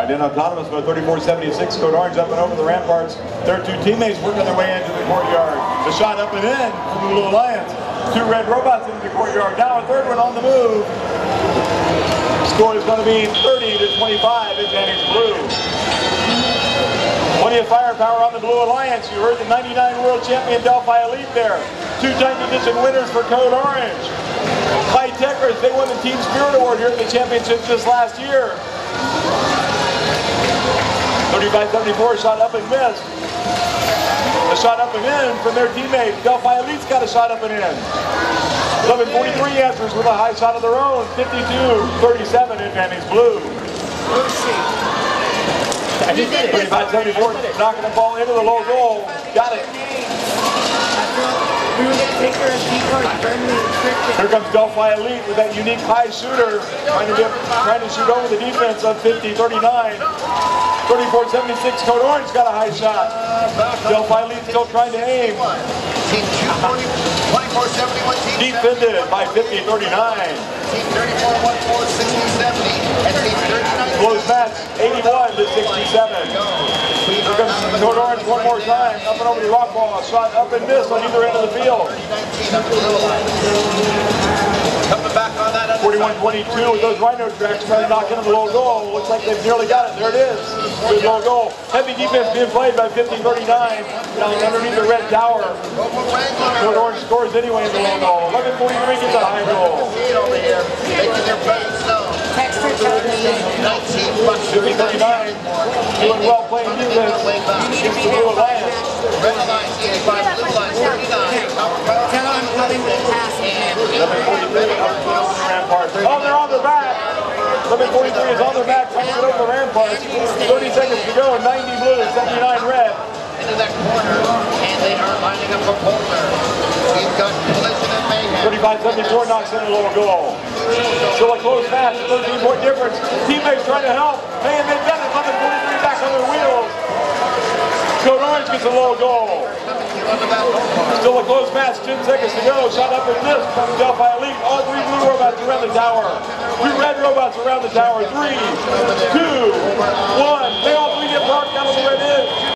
Right in autonomous mode, 3476, Code Orange up and over the ramparts. Their two teammates working their way into the courtyard. The shot up and in from the Blue Alliance. Two red robots into the courtyard. Now a third one on the move. Score is going to be 30-25, advantage Blue. Plenty of firepower on the Blue Alliance. You heard the 99 world champion Delphi Elite there. Two-time edition winners for Code Orange. High Techers, they won the Team Spirit Award here at the championships just last year. 35-74, shot up and missed. A shot up and in from their teammate. Delphi Elite's got a shot up and in. 11:43 answers with a high shot of their own. 52-37, advantage Blue. 35-74, knocking the ball into the low goal. Got it. Here comes Delphi Elite with that unique high shooter, trying to shoot over the defense of 50-39. 34-76, Code Orange got a high shot. Delphi Elite still trying to aim. Team 24-71, defended by 50-39. Team 34-14, 60-70, and Team 39. Close match, 81-67. Here comes Code Orange one more time, up and over the rock ball. Shot up and missed on either end of the field. Coming back on that. 41-22 with those Rhino tracks trying to knock into the low goal. Looks like they've nearly got it. There it is. Good low goal. Heavy defense being played by 50-39 down underneath the red tower. Code Orange scores anyway in the low goal. 11:43 gets a high goal. Over here, making their presence known. 50-39 doing well playing defense against the Blue Alliance. Red Alliance 85, Blue Alliance 39. Tell them coming to pass. 11:43 oh, they're on their back. 11:43 is on their back, trying to get over the ramparts. 30 seconds to go, 90 Blue, 79 Red. Into that corner, and they are lining up for Polar. We've got collision and mayhem. 35-74 knocks in a low goal. Still a close match, 13-point difference. Teammates trying to help. Hey, and they've done it. 11:43 back on their wheels. Code Orange gets a low goal. Still a close match, 10 seconds to go. Shot up and missed from Delphi Elite. All three blue robots around the tower. Two red robots around the tower. 3, 2, 1. They all three get parked out of the red end.